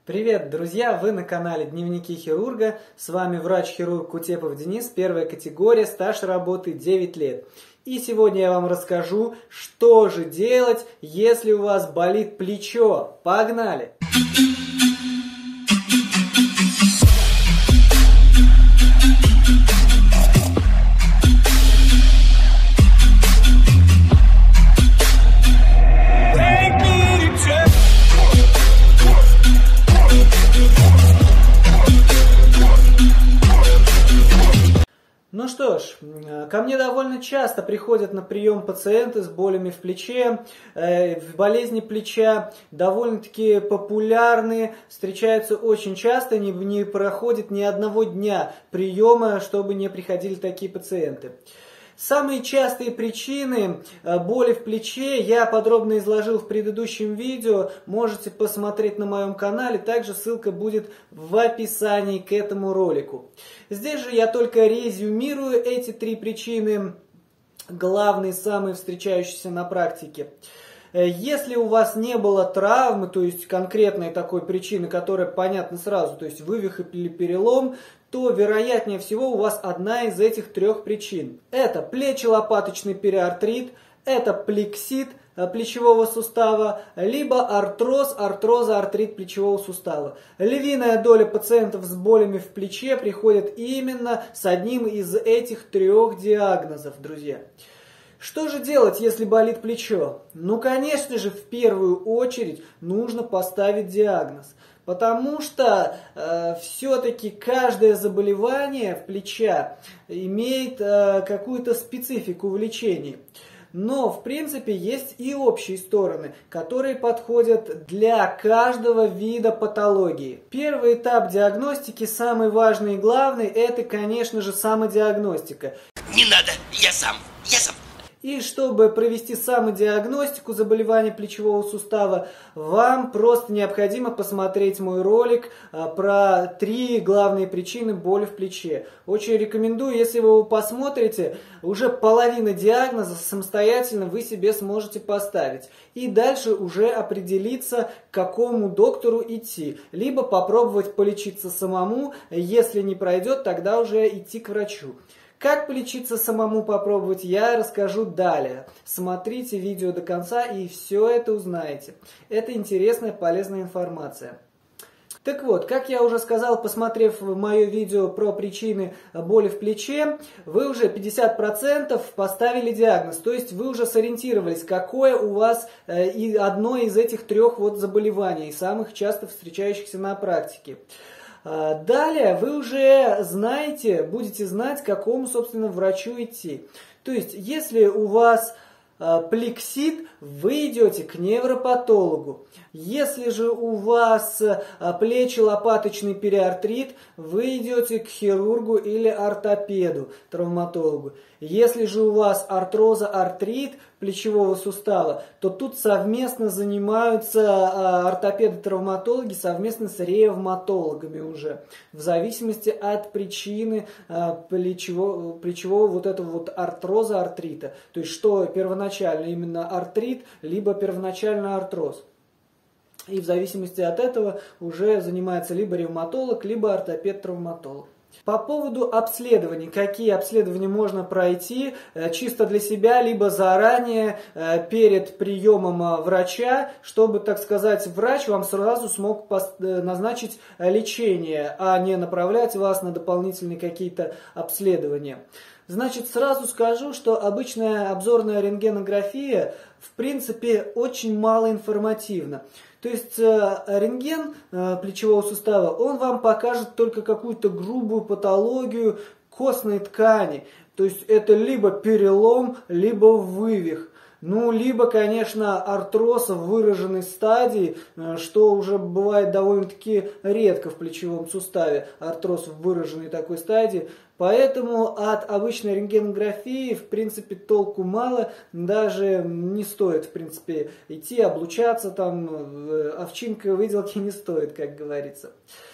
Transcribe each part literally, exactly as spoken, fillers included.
Привет, друзья! Вы на канале Дневники хирурга. С вами врач-хирург Кутепов Денис, первая категория, стаж работы девять лет. И сегодня я вам расскажу, что же делать, если у вас болит плечо. Погнали! Ну что ж, ко мне довольно часто приходят на прием пациенты с болями в плече, э, в болезни плеча, довольно-таки популярные, встречаются очень часто, не, не проходит ни одного дня приема, чтобы не приходили такие пациенты. Самые частые причины боли в плече я подробно изложил в предыдущем видео, можете посмотреть на моем канале, также ссылка будет в описании к этому ролику. Здесь же я только резюмирую эти три причины, главные, самые встречающиеся на практике. Если у вас не было травмы, то есть конкретной такой причины, которая понятна сразу, то есть вывих или перелом, то вероятнее всего у вас одна из этих трех причин. Это плечо-лопаточный периартрит, это плексит плечевого сустава, либо артроз, артроза, артрит плечевого сустава. Львиная доля пациентов с болями в плече приходит именно с одним из этих трех диагнозов, друзья. Что же делать, если болит плечо? Ну, конечно же, в первую очередь нужно поставить диагноз. Потому что э, все-таки каждое заболевание в плеча имеет э, какую-то специфику в лечении. Но, в принципе, есть и общие стороны, которые подходят для каждого вида патологии. Первый этап диагностики, самый важный и главный, это, конечно же, самодиагностика. Не надо, я сам, я сам. И чтобы провести самодиагностику заболевания плечевого сустава, вам просто необходимо посмотреть мой ролик про три главные причины боли в плече. Очень рекомендую, если вы его посмотрите, уже половина диагноза самостоятельно вы себе сможете поставить. И дальше уже определиться, к какому доктору идти. Либо попробовать полечиться самому, если не пройдет, тогда уже идти к врачу. Как полечиться самому попробовать, я расскажу далее. Смотрите видео до конца и все это узнаете. Это интересная, полезная информация. Так вот, как я уже сказал, посмотрев мое видео про причины боли в плече, вы уже пятьдесят процентов поставили диагноз. То есть вы уже сориентировались, какое у вас и одно из этих трех вот заболеваний, самых часто встречающихся на практике. Далее вы уже знаете, будете знать, к какому, собственно, врачу идти. То есть, если у вас плексит, вы идете к невропатологу. Если же у вас плечо-лопаточный периартрит, вы идете к хирургу или ортопеду, травматологу. Если же у вас артроза, артрит плечевого сустава, то тут совместно занимаются ортопеды-травматологи совместно с ревматологами уже, в зависимости от причины плечевого, плечевого вот этого вот артроза, артрита. То есть, что первоначально именно артрит, либо первоначально артроз. И в зависимости от этого уже занимается либо ревматолог, либо ортопед-травматолог. По поводу обследований, какие обследования можно пройти чисто для себя, либо заранее перед приемом врача, чтобы, так сказать, врач вам сразу смог назначить лечение, а не направлять вас на дополнительные какие-то обследования. Значит, сразу скажу, что обычная обзорная рентгенография, в принципе, очень мало информативна. То есть рентген плечевого сустава, он вам покажет только какую-то грубую патологию костной ткани. То есть это либо перелом, либо вывих. Ну, либо, конечно, артроз в выраженной стадии, что уже бывает довольно-таки редко в плечевом суставе, артроз в выраженной такой стадии. Поэтому от обычной рентгенографии, в принципе, толку мало, даже не стоит, в принципе, идти облучаться, там, овчинка выделки не стоит, как говорится.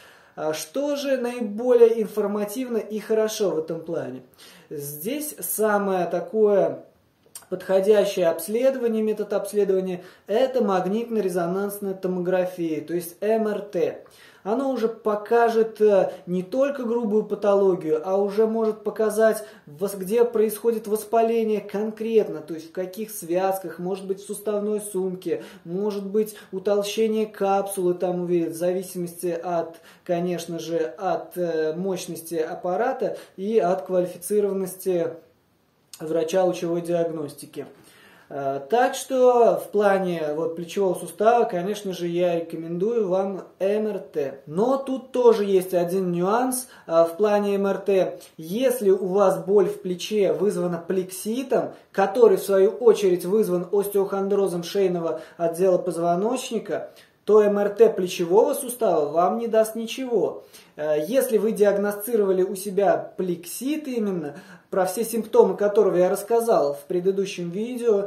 Что же наиболее информативно и хорошо в этом плане? Здесь самое такое подходящее обследование, метод обследования – это магнитно-резонансная томография, то есть эм эр тэ. Оно уже покажет не только грубую патологию, а уже может показать, где происходит воспаление конкретно, то есть в каких связках, может быть в суставной сумке, может быть утолщение капсулы, там увидят, в зависимости от, конечно же, от мощности аппарата и от квалифицированности врача лучевой диагностики. Так что в плане вот, плечевого сустава, конечно же, я рекомендую вам эм эр тэ. Но тут тоже есть один нюанс в плане эм эр тэ. Если у вас боль в плече вызвана плекситом, который в свою очередь вызван остеохондрозом шейного отдела позвоночника, то эм эр тэ плечевого сустава вам не даст ничего. Если вы диагностировали у себя плексит именно, про все симптомы которого я рассказал в предыдущем видео,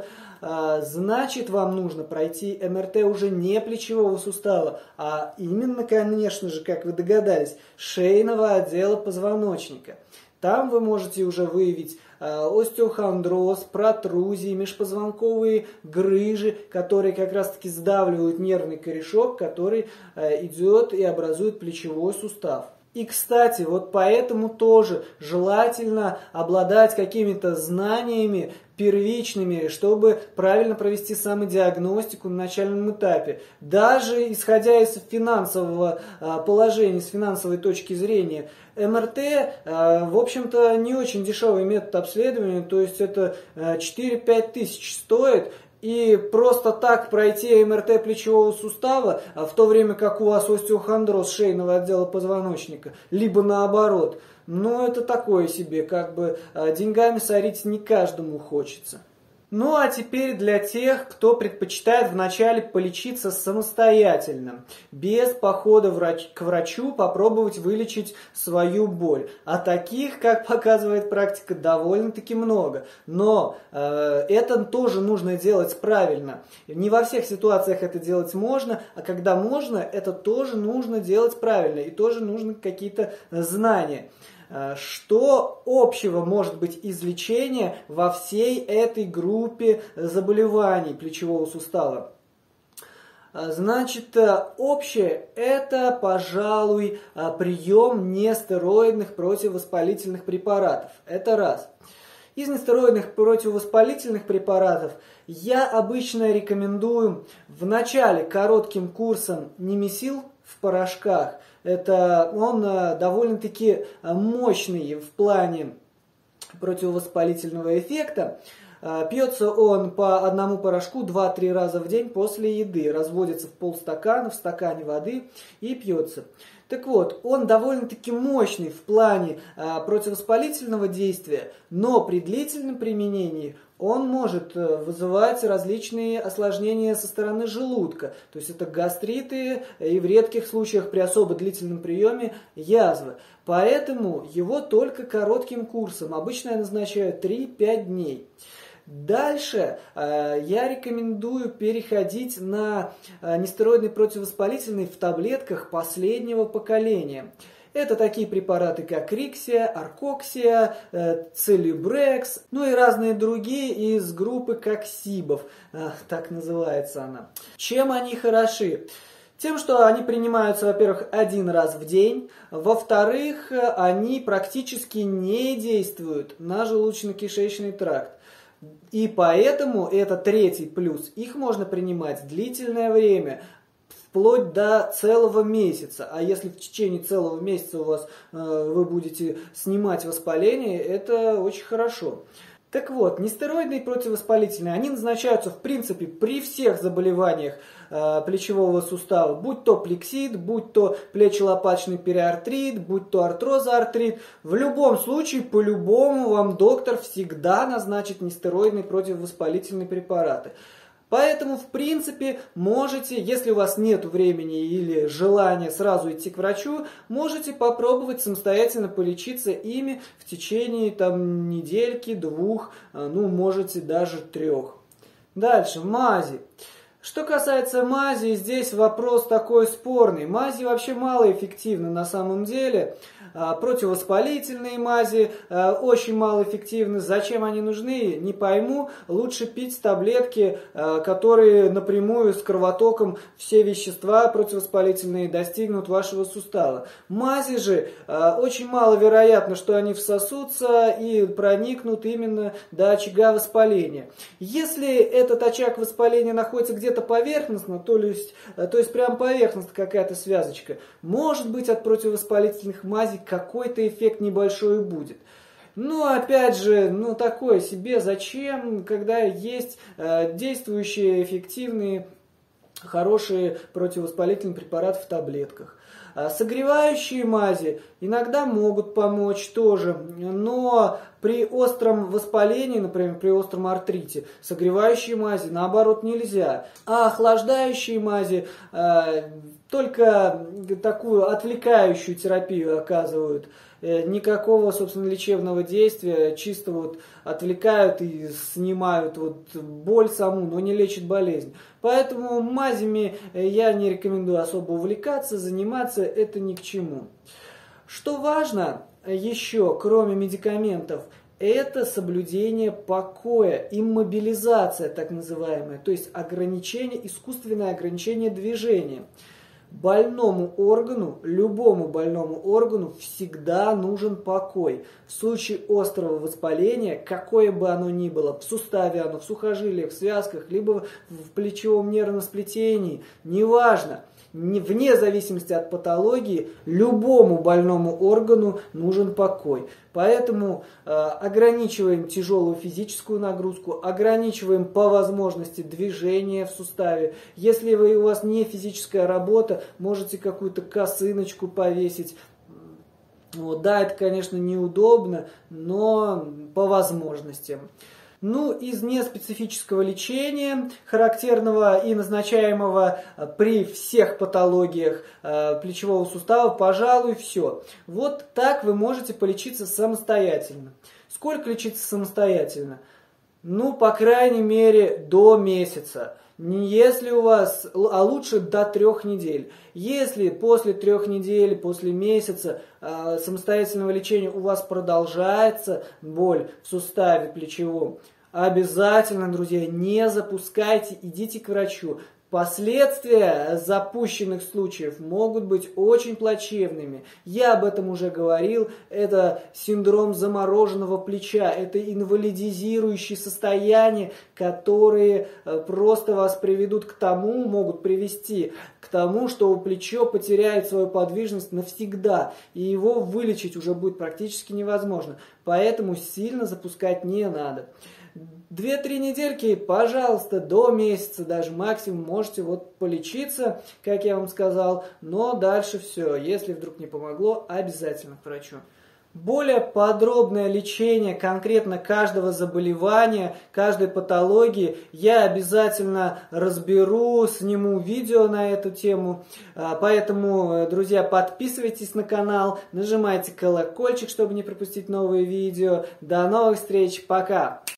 значит вам нужно пройти эм эр тэ уже не плечевого сустава, а именно, конечно же, как вы догадались, шейного отдела позвоночника. Там вы можете уже выявить остеохондроз, протрузии, межпозвонковые грыжи, которые как раз-таки сдавливают нервный корешок, который идет и образует плечевой сустав. И, кстати, вот поэтому тоже желательно обладать какими-то знаниями первичными, чтобы правильно провести самодиагностику на начальном этапе. Даже исходя из финансового положения, с финансовой точки зрения, эм эр тэ, в общем-то, не очень дешевый метод обследования, то есть это четыре-пять тысяч стоит. И просто так пройти эм эр тэ плечевого сустава, в то время как у вас остеохондроз шейного отдела позвоночника, либо наоборот, ну это такое себе, как бы деньгами сорить не каждому хочется. Ну а теперь для тех, кто предпочитает вначале полечиться самостоятельно, без похода врач, к врачу, попробовать вылечить свою боль. А таких, как показывает практика, довольно-таки много. Но э, это тоже нужно делать правильно. Не во всех ситуациях это делать можно, а когда можно, это тоже нужно делать правильно. И тоже нужны какие-то знания. Что общего может быть из лечения во всей этой группе заболеваний плечевого сустава? Значит, общее – это, пожалуй, прием нестероидных противовоспалительных препаратов. Это раз. Из нестероидных противовоспалительных препаратов я обычно рекомендую в начале коротким курсом Немесил в порошках. Это он довольно-таки мощный в плане противовоспалительного эффекта. Пьется он по одному порошку два-три раза в день после еды. Разводится в полстакана, в стакане воды и пьется. Так вот, он довольно-таки мощный в плане а, противовоспалительного действия, но при длительном применении он может вызывать различные осложнения со стороны желудка. То есть это гастриты и в редких случаях при особо длительном приеме язвы. Поэтому его только коротким курсом. Обычно я назначаю три-пять дней. Дальше э, я рекомендую переходить на э, нестероидный противовоспалительный в таблетках последнего поколения. Это такие препараты, как Риксия, Аркоксия, э, Целебрекс, ну и разные другие из группы Коксибов, э, так называется она. Чем они хороши? Тем, что они принимаются, во-первых, один раз в день, во-вторых, они практически не действуют на желудочно-кишечный тракт. И поэтому, это третий плюс, их можно принимать длительное время, вплоть до целого месяца. А если в течение целого месяца у вас э, вы будете снимать воспаление, это очень хорошо. Так вот, нестероидные противовоспалительные, они назначаются в принципе при всех заболеваниях э, плечевого сустава, будь то плексит, будь то плечо-лопаточный периартрит, будь то артрозоартрит. В любом случае, по-любому вам доктор всегда назначит нестероидные противовоспалительные препараты. Поэтому, в принципе, можете, если у вас нет времени или желания сразу идти к врачу, можете попробовать самостоятельно полечиться ими в течение там, недельки, двух, ну, можете даже трех. Дальше, мази. Что касается мази, здесь вопрос такой спорный. Мази вообще малоэффективны на самом деле. Противовоспалительные мази очень малоэффективны. Зачем они нужны, не пойму. Лучше пить таблетки, которые напрямую с кровотоком все вещества противовоспалительные достигнут вашего сустава. Мази же очень маловероятно, что они всосутся и проникнут именно до очага воспаления. Если этот очаг воспаления находится где-то поверхностно, то есть, то есть прям поверхностно какая-то связочка, может быть, от противовоспалительных мазей какой-то эффект небольшой будет. Но опять же, ну такое себе, зачем, когда есть э, действующие, эффективные, хорошие противовоспалительные препараты в таблетках. Согревающие мази иногда могут помочь тоже, но при остром воспалении, например, при остром артрите, согревающие мази наоборот нельзя. А охлаждающие мази э, только такую отвлекающую терапию оказывают. Никакого, собственно, лечебного действия, чисто вот отвлекают и снимают вот боль саму, но не лечат болезнь. Поэтому мазями я не рекомендую особо увлекаться, заниматься, это ни к чему. Что важно еще, кроме медикаментов, это соблюдение покоя, иммобилизация так называемая, то есть ограничение, искусственное ограничение движения. Больному органу, любому больному органу всегда нужен покой. В случае острого воспаления, какое бы оно ни было, в суставе оно, в сухожилиях, в связках, либо в плечевом нервном сплетении, неважно, вне зависимости от патологии, любому больному органу нужен покой. Поэтому э, ограничиваем тяжелую физическую нагрузку, ограничиваем по возможности движение в суставе. Если вы, у вас не физическая работа, можете какую-то косыночку повесить. Вот, да, это, конечно, неудобно, но по возможностям. Ну, из неспецифического лечения, характерного и назначаемого при всех патологиях э, плечевого сустава, пожалуй, все. Вот так вы можете полечиться самостоятельно. Сколько лечиться самостоятельно? Ну, по крайней мере, до месяца. Если у вас, а лучше до трех недель. Если после трех недель, после месяца э, самостоятельного лечения у вас продолжается боль в суставе плечевом, обязательно, друзья, не запускайте, идите к врачу. Последствия запущенных случаев могут быть очень плачевными. Я об этом уже говорил. Это синдром замороженного плеча. Это инвалидизирующие состояния, которые просто вас приведут к тому, могут привести к тому, что плечо потеряет свою подвижность навсегда. И его вылечить уже будет практически невозможно. Поэтому сильно запускать не надо. Две-три недельки, пожалуйста, до месяца даже максимум можете вот полечиться, как я вам сказал, но дальше все. Если вдруг не помогло, обязательно к врачу. Более подробное лечение конкретно каждого заболевания, каждой патологии я обязательно разберу, сниму видео на эту тему. Поэтому, друзья, подписывайтесь на канал, нажимайте колокольчик, чтобы не пропустить новые видео. До новых встреч, пока!